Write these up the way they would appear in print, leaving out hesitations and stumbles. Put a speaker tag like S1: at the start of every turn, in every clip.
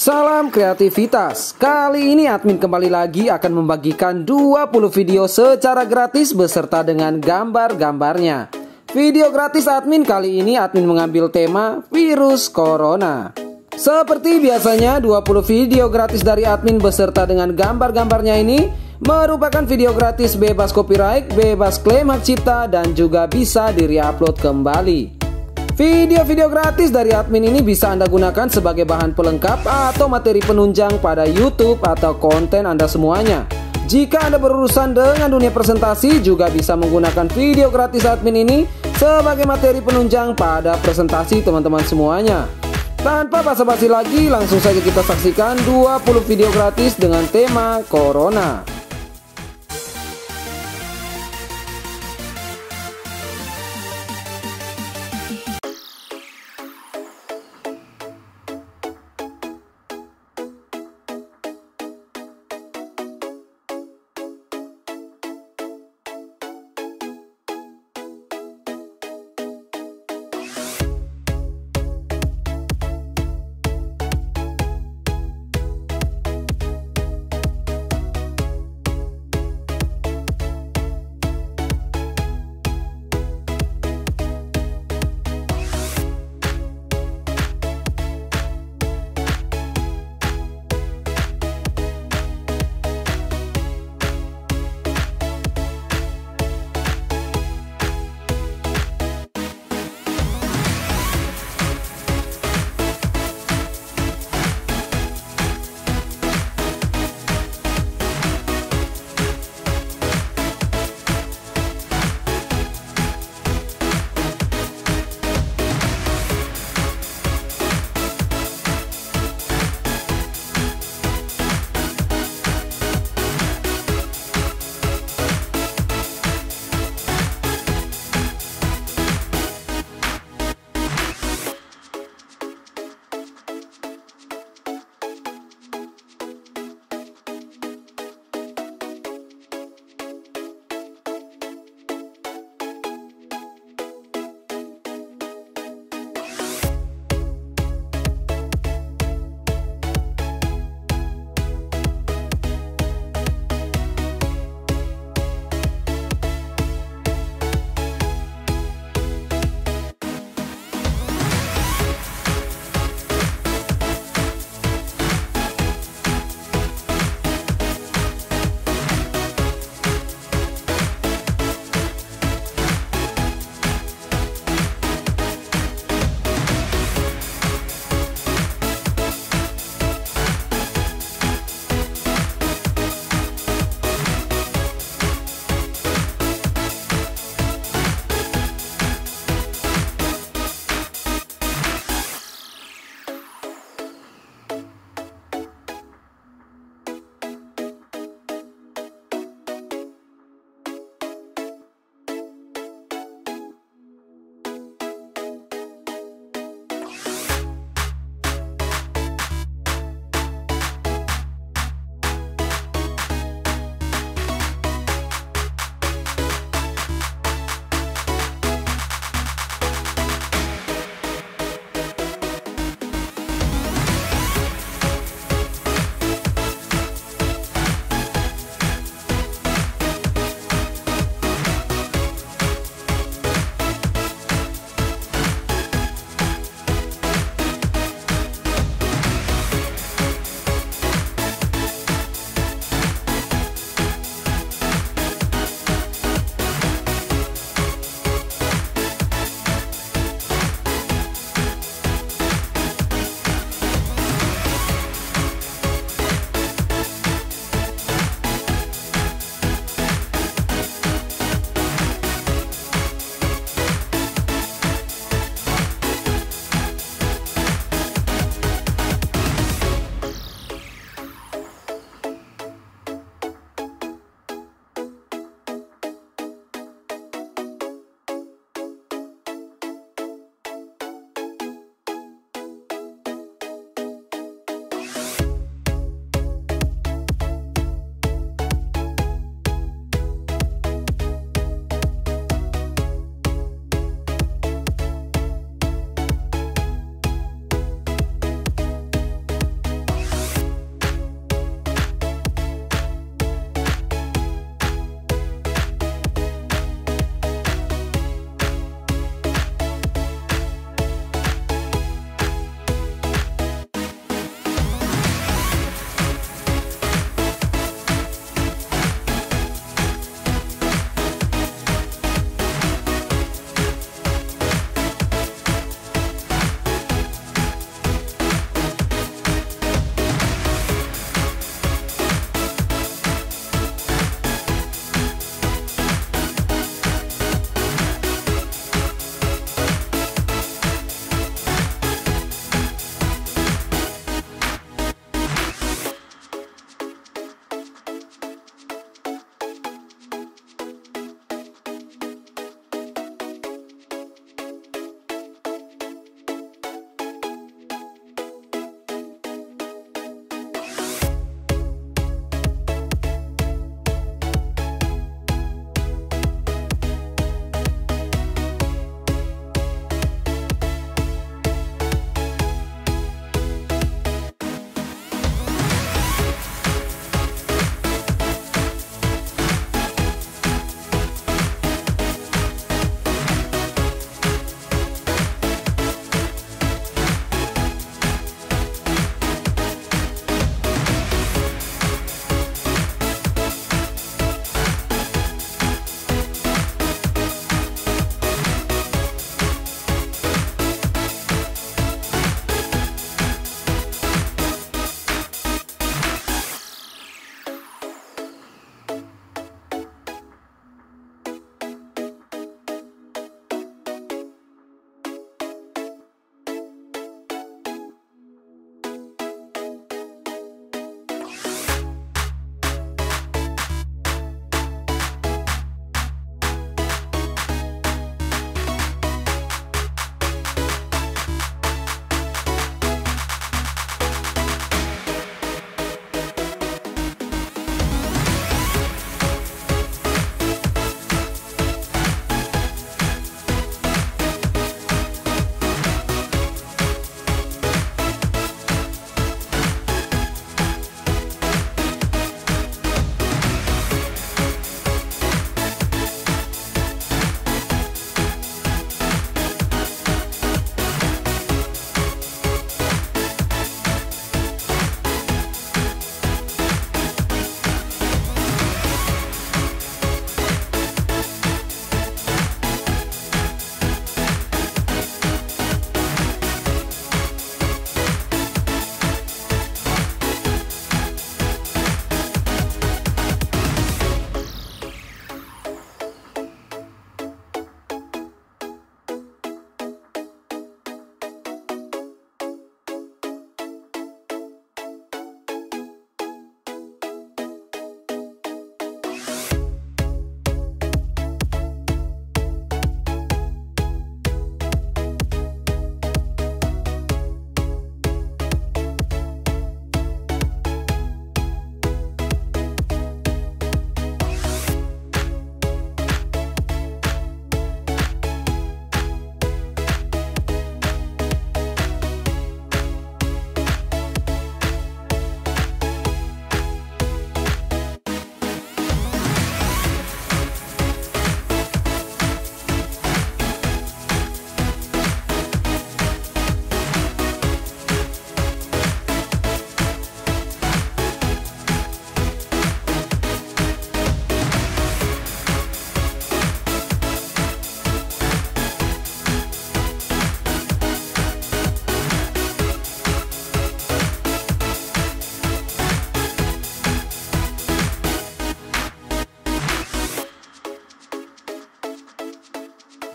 S1: Salam kreativitas. Kali ini admin kembali lagi akan membagikan 20 video secara gratis beserta dengan gambar-gambarnya. Video gratis admin kali ini admin mengambil tema virus corona. Seperti biasanya 20 video gratis dari admin beserta dengan gambar-gambarnya ini merupakan video gratis bebas copyright, bebas klaim hak cipta, dan juga bisa di-reupload kembali. Video-video gratis dari admin ini bisa Anda gunakan sebagai bahan pelengkap atau materi penunjang pada YouTube atau konten Anda semuanya. Jika Anda berurusan dengan dunia presentasi, juga bisa menggunakan video gratis admin ini sebagai materi penunjang pada presentasi teman-teman semuanya. Tanpa basa-basi lagi, langsung saja kita saksikan 20 video gratis dengan tema Corona.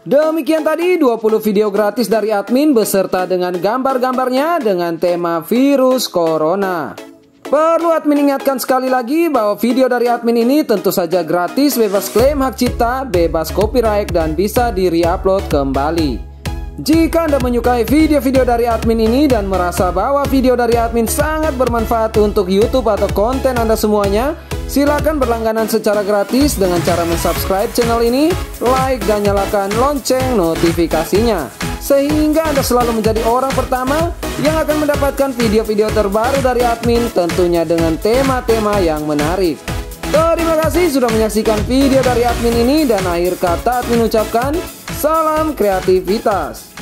S1: Demikian tadi 20 video gratis dari admin beserta dengan gambar-gambarnya dengan tema virus corona. Perlu admin ingatkan sekali lagi bahwa video dari admin ini tentu saja gratis, bebas klaim hak cipta, bebas copyright, dan bisa di-reupload kembali. Jika Anda menyukai video-video dari admin ini dan merasa bahwa video dari admin sangat bermanfaat untuk YouTube atau konten Anda semuanya, silakan berlangganan secara gratis dengan cara mensubscribe channel ini, like dan nyalakan lonceng notifikasinya, sehingga Anda selalu menjadi orang pertama yang akan mendapatkan video-video terbaru dari admin, tentunya dengan tema-tema yang menarik. Terima kasih sudah menyaksikan video dari admin ini, dan akhir kata admin ucapkan salam kreativitas.